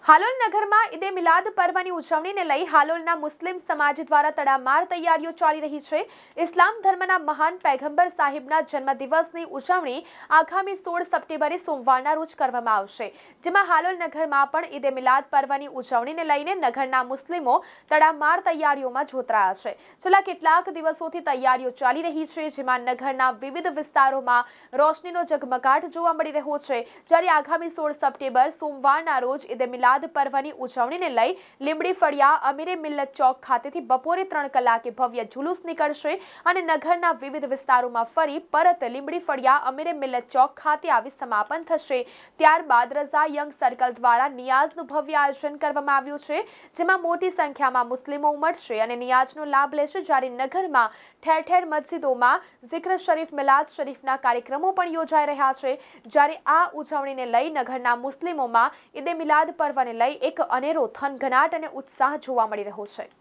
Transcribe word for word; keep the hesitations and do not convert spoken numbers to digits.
હાલોલ નગરમાં ઈદે મિલાદ પર્વની ઉજવણીને લઈ હાલોલના મુસ્લિમ સમાજ દ્વારા તડામાર તૈયારીઓ ચાલી રહી છે। ઇસ્લામ ધર્મના મહાન પૈગંબર સાહિબના જન્મદિવસની ઉજવણી આગામી સોળ સપ્ટેમ્બરે સોમવારના રોજ કરવામાં આવશે, જેમાં હાલોલ નગરમાં પણ ઈદે મિલાદ પર્વની ઉજવણીને લઈને નગરના મુસ્લિમો તડામાર તૈયારીઓમાં જોતરાયા છે। છેલ્લા કેટલાક દિવસોથી તૈયારીઓ ચાલી રહી છે, જેમાં નગરના વિવિધ વિસ્તારોમાં રોશનીનો ઝગમગાટ જોવા મળી રહ્યો છે, જ્યારે આગામી સોળ સપ્ટેમ્બર સોમવારના રોજ ઈદે મિલાદ પર્વની ઉજવણીને લઈ લીંબડી ફળિયા અમીરે મિલ્લત ચોક ખાતેથી બપોરે ત્રણ કલાકે ભવ્ય જુલુસ નીકળશે અને નગરના વિવિધ વિસ્તારોમાં ફરી પરત લીંબડી ફળિયા અમીરે મિલ્લત ચોક ખાતે આવી સમાપન થશે। ત્યારબાદ રઝા યંગ સર્કલ દ્વારા નિયાઝનું ભવ્ય આયોજન કરવામાં આવ્યું છે, જેમાં મોટી સંખ્યામાં મુસ્લિમો ઉમટશે અને નિયાઝનો લાભ લેશે, જ્યારે નગરમાં ઠેર ઠેર મસ્જિદોમાં ઝિક્ર શરીફ મિલાદ શરીફના કાર્યક્રમો પણ યોજાઈ રહ્યા છે। જ્યારે આ ઉજવણીને લઈ નગરના મુસ્લિમોમાં ઈદે મિલાદ પર્વને લઈ એક અનેરો થનગનાટ અને ઉત્સાહ જોવા મળી રહ્યો છે।